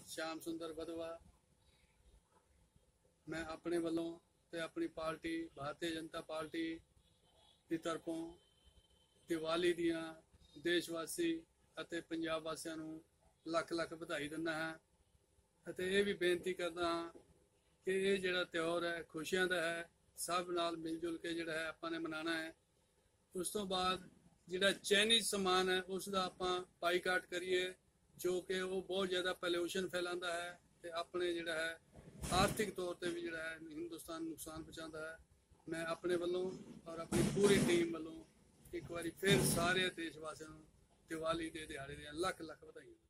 श्याम सुंदर बधवा। मैं अपने वालों ते अपनी पार्टी भारतीय जनता पार्टी की तरफों दिवाली दियां देशवासी ਅਤੇ पंजाब वासियों ਨੂੰ ਲੱਖ ਲੱਖ ਵਧਾਈ ਦਿੰਦਾ ਹਾਂ ਅਤੇ ਇਹ ਵੀ ਬੇਨਤੀ ਕਰਦਾ ਹਾਂ ਕਿ ਇਹ ਜਿਹੜਾ ਤਿਉਹਾਰ ਹੈ ਖੁਸ਼ੀਆਂ ਦਾ ਹੈ, ਸਭ ਨਾਲ ਮਿਲ ਜੁਲ ਕੇ ਜਿਹੜਾ ਹੈ ਆਪਾਂ ਨੇ ਮਨਾਉਣਾ ਹੈ। ਉਸ ਤੋਂ ਬਾਅਦ ਜਿਹੜਾ ਚਾਈਨੀਜ਼ ਸਮਾਨ ਹੈ ਉਸ ਦਾ ਆਪਾਂ ਬਾਈਕਾਟ ਕਰੀਏ, ਜੋ ਕਿ ਉਹ ਬਹੁਤ ਜ਼ਿਆਦਾ ਪੋਲਿਊਸ਼ਨ ਫੈਲਾਉਂਦਾ ਹੈ ਤੇ ਆਪਣੇ ਜਿਹੜਾ ਹੈ ਆਰਥਿਕ ਤੌਰ ਤੇ ਵੀ ਜਿਹੜਾ ਹੈ ਹਿੰਦੁਸਤਾਨ ਨੂੰ ਨੁਕਸਾਨ ਪਹੁੰਚਾਉਂਦਾ ਹੈ। मैं अपने वालों और अपनी पूरी टीम वालों एक बार फिर सारे देश वासियों दिवाली के दिहाड़े दी लख लख बधाई।